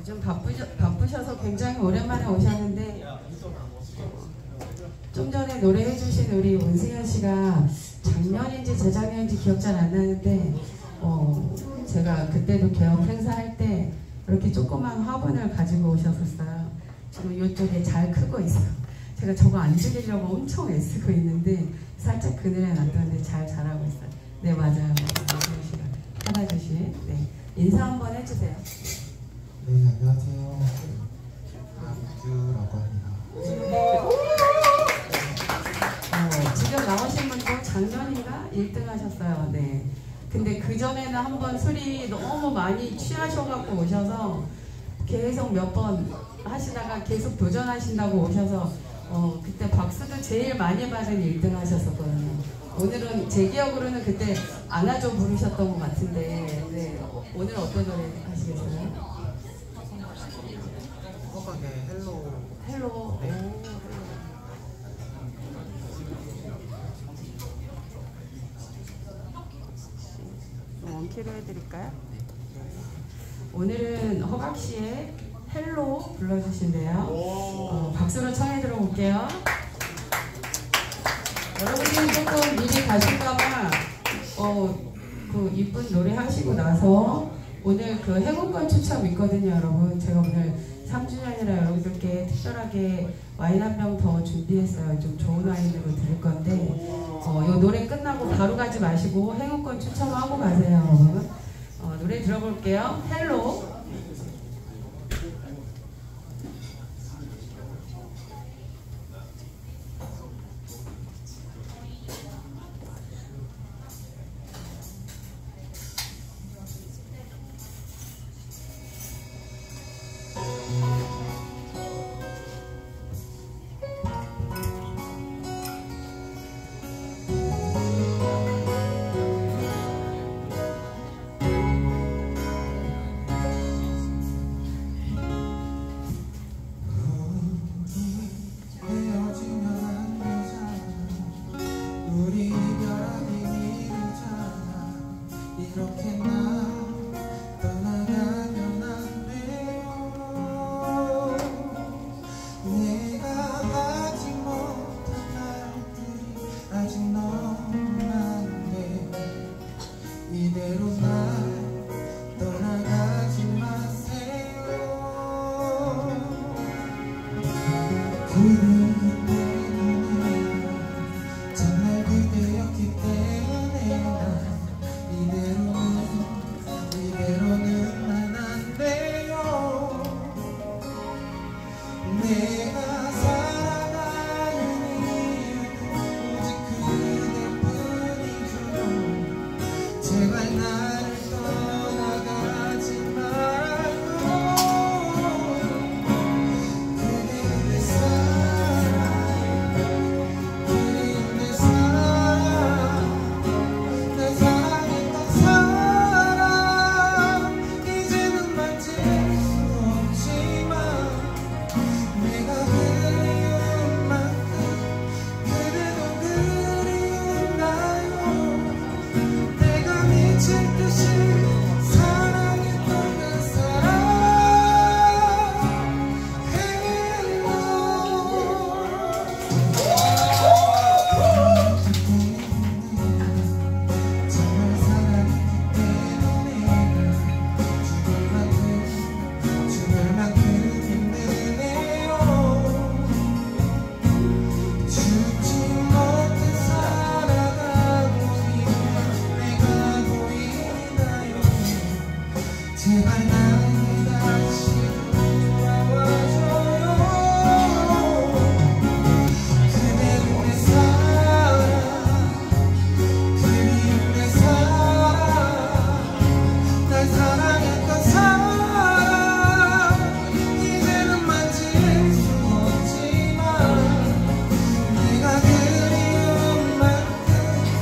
요즘 바쁘셔서 굉장히 오랜만에 오셨는데 좀 전에 노래해 주신 우리 문승현 씨가 작년인지 재작년인지 기억 잘 안 나는데 제가 그때도 개업 행사할 때 이렇게 조그만 화분을 가지고 오셨었어요. 지금 이쪽에 잘 크고 있어요. 제가 저거 안 죽이려고 엄청 애쓰고 있는데 살짝 그늘에 놨더니 잘 자라고 있어요. 네, 맞아요. 문승현 씨가 하나주신. 네, 인사 한번 해주세요. 네, 안녕하세요. 박주라고 합니다. 지금 나오신 분도 작년인가 1등 하셨어요. 네. 근데 그 전에는 한번 술이 너무 많이 취하셔갖고 오셔서 계속 몇 번 하시다가 계속 도전하신다고 오셔서 그때 박수도 제일 많이 받은 1등 하셨었거든요. 오늘은 제 기억으로는 그때 안아줘 부르셨던 것 같은데 네. 오늘 어떤 노래 하시겠어요? 허각의 헬로. 헬로. 네. 원키로 해드릴까요? 오늘은 허각 씨의 헬로 불러주신대요. 박수로 청해 들어볼게요. 여러분들은 조금 미리 가실까봐 그 이쁜 노래 하시고 나서 오늘 그 행운권 추첨 있거든요, 여러분. 제가 오늘 3주년이라 여러분들께 특별하게 와인 한 병 더 준비했어요. 좀 좋은 와인으로 드릴 건데 이 노래 끝나고 바로 가지 마시고 행운권 추첨하고 가세요, 여러분. 노래 들어볼게요. 헬로.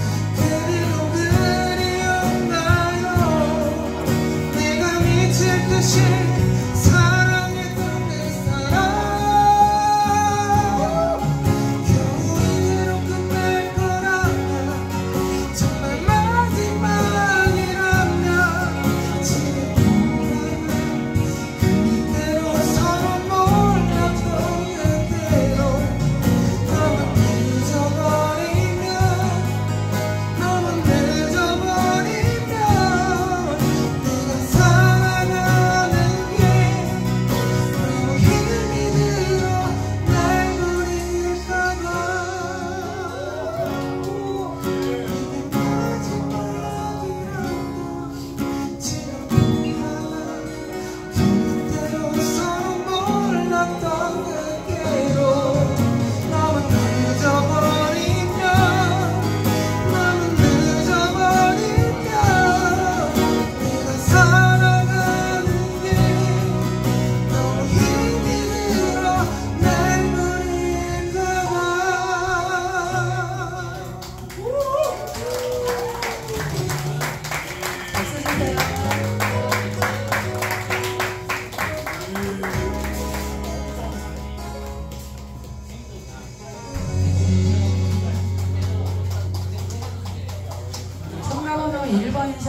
Take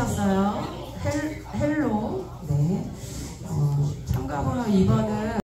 나왔어요. 헬로. 네. 참가번호 2번은